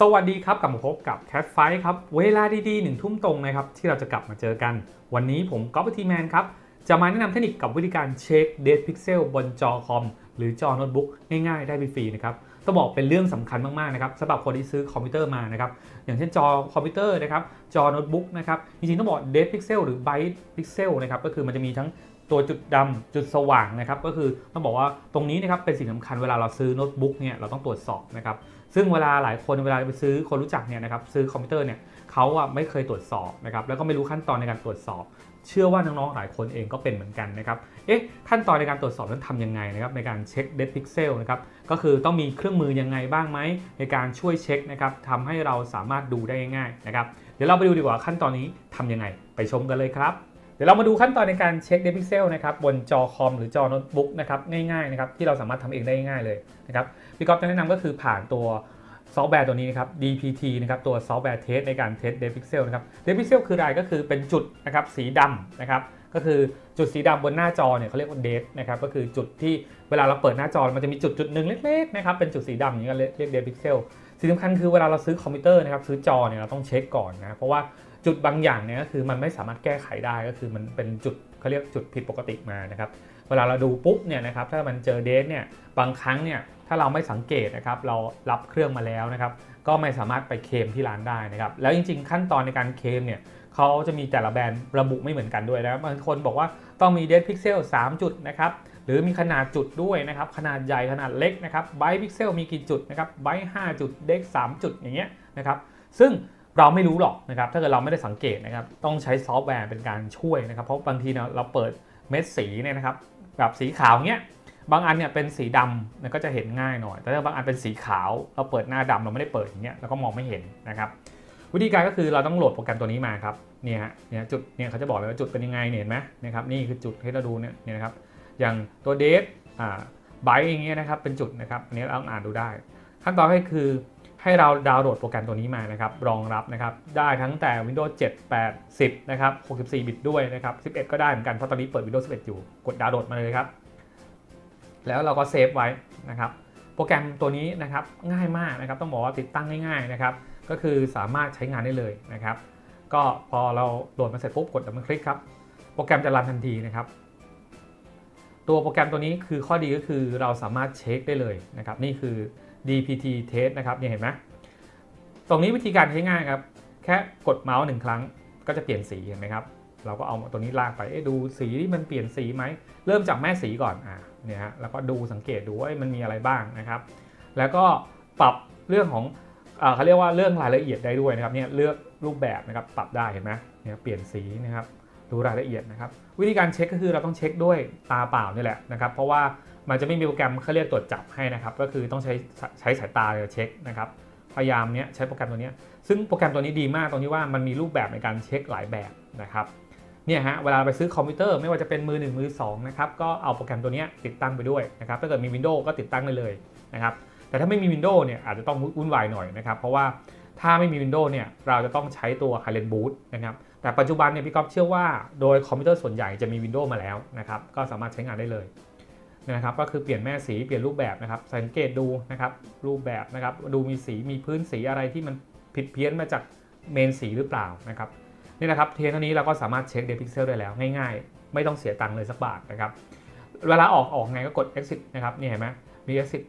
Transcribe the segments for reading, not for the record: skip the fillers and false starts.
วัสดีครับกลับมาพบกับ Cat Fight ครับเวลาดีๆ1 ทุ่มตรงนะครับที่เราจะกลับมาเจอกันวันนี้ผมก๊อฟทีแมนครับจะมาแนะนำเทคนิคกับวิธีการเช็ค Dead Pixel บนจอคอมหรือจอโน้ตบุ๊กง่ายๆได้ฟรีๆนะครับต้องบอกเป็นเรื่องสำคัญมากๆนะครับสำหรับคนที่ซื้อคอมพิวเตอร์มานะครับอย่างเช่นจอคอมพิวเตอร์นะครับจอโน้ตบุ๊กนะครับจริงๆต้องบอก Dead Pixel หรือ Bright Pixel นะครับก็คือมันจะมีทั้งตัวจุดดำจุดสว่างนะครับก็คือต้องบอกว่าตรงนี้นะครับเป็นสิ่งสำคัญเวลาเราซื้อโน้ตบุ๊กเนี่ยเราต้องตรวจสอบนะครับซึ่งเวลาหลายคนเวลาไปซื้อคนรู้จักเนี่ยนะครับซื้อคอมพิวเตอร์เนี่ยเขาไม่เคยตรวจสอบนะครับแล้วก็ไม่รู้ขั้นตอนในการตรวจสอบเชื่อว่าน้องๆหลายคนเองก็เป็นเหมือนกันนะครับขั้นตอนในการตรวจสอบนั้นทำยังไงนะครับในการเช็ค Dead Pixel นะครับก็คือต้องมีเครื่องมือยังไงบ้างไหมในการช่วยเช็คนะครับทำให้เราสามารถดูได้ง่ายๆนะครับเดี๋ยวเราไปดูดีกว่าขั้นตอนนี้ทำยังไงไปชมกันเลยครับเดี๋ยวเรามาดูขั้นตอนในการเช็ค Dead Pixel นะครับบนจอคอมหรือจอโน้ตบุ๊กนะครับง่ายๆนะครับที่เราสามารถทำเองได้ง่ายๆเลยนะครับพี่ก๊อฟจะแนะนำก็คือผ่านตัวซอฟต์แวร์ตัวนี้นะครับ DPT นะครับตัวซอฟต์แวร์เทสในการเทส Dead Pixel นะครับ Dead Pixel คืออะไรก็คือเป็นจุดนะครับสีดำนะครับก็คือจุดสีดำบนหน้าจอเนี่ยเขาเรียกว่า Dead นะครับก็คือจุดที่เวลาเราเปิดหน้าจอมันจะมีจุดหนึ่งเล็กๆนะครับเป็นจุดสีดำอย่างนี้ก็เรียก Dead Pixel สิ่งสำคัญคือเวลาเราซื้อคอมพิวเตอร์นะครับซื้อจอเนี่ยเราต้องเช็คก่อนนะเพราะว่าจุดบางอย่างเนี่ยก็คือมันไม่สามารถแก้ไขได้ก็คือมันเป็นจุดเขาเรียกจุดผิดปกติมานะครับเวลาเราดูปุ๊บเนี่ยนะครับถ้ามันเจอ Dead เนี่ยบางครั้งเนี่ยถ้าเราไม่สังเกตนะครับเรารับเครื่องมาแล้วนะครับก็ไม่สามารถไปเคลมที่ร้านได้นะครับแล้วจริงๆขั้นตอนในการเคลมเนี่ยเขาจะมีแต่ละแบรนด์ระบุไม่เหมือนกันด้วยนะบางคนบอกว่าต้องมี Dead Pixel 3 จุดนะครับหรือมีขนาดจุดด้วยนะครับขนาดใหญ่ขนาดเล็กนะครับ Bright Pixel มีกี่จุดนะครับ Bright 5 จุด Dead 3 จุดอย่างเงี้ยนะครับซึ่งเราไม่รู้หรอกนะครับถ้าเกิดเราไม่ได้สังเกตนะครับต้องใช้ซอฟต์แวร์เป็นการช่วยนะครับเพราะบางทีเราเปิดเม็ดสีเนี่ยนะครับแบบสีขาวเงี้ยบางอันเนี่ยเป็นสีดำก็จะเห็นง่ายหน่อยแต่ถ้าบางอันเป็นสีขาวเราเปิดหน้าดำเราไม่ได้เปิดอย่างเงี้ยเราก็มองไม่เห็นนะครับวิธีการก็คือเราต้องโหลดโปรแกรมตัวนี้มาครับเนี่ยจุดเนี่ยเขาจะบอกเลยว่าจุดเป็นยังไงเห็นไหมนะครับนี่คือจุดให้เราดูเนี่ยนะครับอย่างตัวเดทไบต์อย่างเงี้ยนะครับเป็นจุดนะครับอันนี้เราอ่านดูได้ขั้นตอนก็คือให้เราดาวน์โหลดโปรแกรมตัวนี้มานะครับรองรับนะครับได้ทั้งแต่ Windows 7 8 10นะครับ64 บิตด้วยนะครับ11ก็ได้เหมือนกันเพราะตอนนี้เปิด Windows 11 อยู่กดดาวน์โหลดมาเลยครับแล้วเราก็เซฟไว้นะครับโปรแกรมตัวนี้นะครับง่ายมากนะครับต้องบอกว่าติดตั้งง่ายๆนะครับก็คือสามารถใช้งานได้เลยนะครับก็พอเราโหลดมาเสร็จปุ๊บกดดับเบิลคลิกครับโปรแกรมจะรันทันทีนะครับตัวโปรแกรมตัวนี้คือข้อดีก็คือเราสามารถเช็คได้เลยนะครับนี่คือ DPT test นะครับเนี่ยเห็นไหมตรงนี้วิธีการใช้ง่ายครับแค่กดเมาส์1 ครั้งก็จะเปลี่ยนสีเห็นไหมครับเราก็เอาตัวนี้ลากไปดูสีที่มันเปลี่ยนสีไหมเริ่มจากแม่สีก่อนเนี่ยฮะแล้วก็ดูสังเกตดูว่ามันมีอะไรบ้างนะครับแล้วก็ปรับเรื่องของเขาเรียกว่าเรื่องรายละเอียดได้ด้วยนะครับเนี่ยเลือกรูปแบบนะครับปรับได้เห็นไหมเนี่ยเปลี่ยนสีนะครับดูรายละเอียดนะครับวิธีการเช็คก็คือเราต้องเช็คด้วยตาเปล่านี่แหละนะครับเพราะว่ามันจะไม่มีโปรแกรมเขาเรียกตรวจจับให้นะครับก็คือต้องใช้สายตาเช็คนะครับพยายามใช้โปรแกรมตัวนี้ซึ่งโปรแกรมตัวนี้ดีมากตรงที่ว่ามันมีรูปแบบในการเช็คหลายแบบนะครับเนี่ยฮะเวลาไปซื้อคอมพิวเตอร์ไม่ว่าจะเป็นมือ1มือ2นะครับก็เอาโปรแกรมตัวนี้ติดตั้งไปด้วยนะครับถ้าเกิดมี Windows ก็ติดตั้งได้เลยนะครับแต่ถ้าไม่มี Windows เนี่ยอาจจะต้องวุ่นวายหน่อยนะครับเพราะว่าถ้าไม่มี Windows เนี่ยเราจะต้องใช้ตัว Highland Boot นะครับแต่ปัจจุบันเนี่ยพี่ก๊อฟเชื่อว่าโดยคอมพิวเตอร์ส่วนใหญ่จะมี Windows มาแล้วนะครับก็สามารถใช้งานได้เลยนะครับก็คือเปลี่ยนแม่สีเปลี่ยนรูปแบบนะครับสังเกตดูนะครับรูปแบบนะครับดูมีสีมีพื้นสีอะไรที่มันผิดเพี้ยนมาจากเมนสีหรือเปล่านะครับนี่นะครับเท่านี้เราก็สามารถเช็ค Dead Pixel ได้แล้วง่ายๆไม่ต้องเสียตังค์เลยสักบาทนะครับเวลาออกไงก็กด exit นะครับนี่เห็นไหมมี exit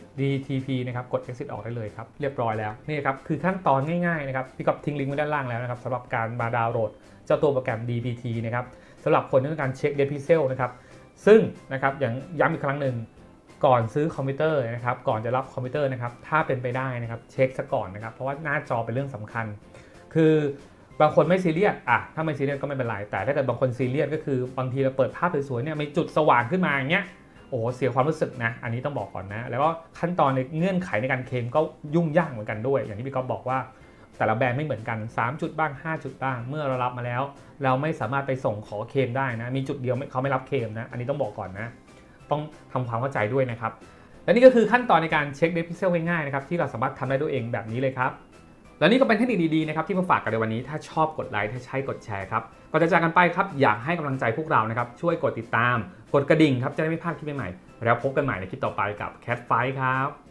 DTP นะครับกด exit ออกได้เลยครับเรียบร้อยแล้วนี่ครับคือขั้นตอนง่ายๆนะครับพี่ก๊อฟทิ้งลิงก์ไว้ด้านล่างแล้วนะครับสำหรับการมาดาวน์โหลดเจ้าตัวโปรแกรม DPT นะครับสำหรับคนที่ต้องการเช็ค Dead Pixel นะครับซึ่งนะครับอย่างย้ำอีกครั้งหนึ่งก่อนซื้อคอมพิวเตอร์นะครับก่อนจะรับคอมพิวเตอร์นะครับถ้าเป็นไปได้นะครับเช็คซะก่อนนะครับเพราะว่าหน้าจอเป็นเรื่องสำคัญคือบางคนไม่ซีเรียสถ้าไม่ซีเรียสก็ไม่เป็นไรแต่ถ้าเกิดบางคนซีเรียสก็คือบางทีเราเปิดภาพสวยๆเนี่ยมีจุดสว่างขึ้นมาอย่างเงี้ยโอ้โหเสียความรู้สึกนะอันนี้ต้องบอกก่อนนะแล้วก็ขั้นตอนในเงื่อนไขในการเคลมก็ยุ่งยากเหมือนกันด้วยอย่างที่พี่ก๊อฟบอกว่าแต่ละแบรนด์ไม่เหมือนกัน3จุดบ้าง5จุดบ้างเมื่อเรารับมาแล้วเราไม่สามารถไปส่งขอเคลมได้นะมีจุดเดียวเขาไม่รับเคลมนะอันนี้ต้องบอกก่อนนะต้องทำความเข้าใจด้วยนะครับและนี่ก็คือขั้นตอนในการเช็ค Dead Pixel ง่ายๆนะครับที่เราสามารถทำได้ด้วยเองแบบนี้เลยครับและนี่ก็เป็นเทคนิคดีๆนะครับที่มาฝากกันในวันนี้ถ้าชอบกดไลค์ถ้าใช่กดแชร์ครับก่อนจะจากกันไปครับอยากให้กำลังใจพวกเรานะครับช่วยกดติดตามกดกระดิ่งครับจะได้ไม่พลาดคลิปใหม่ๆแล้วพบกันใหม่ในคลิปต่อไปกับ Cat Fight ครับ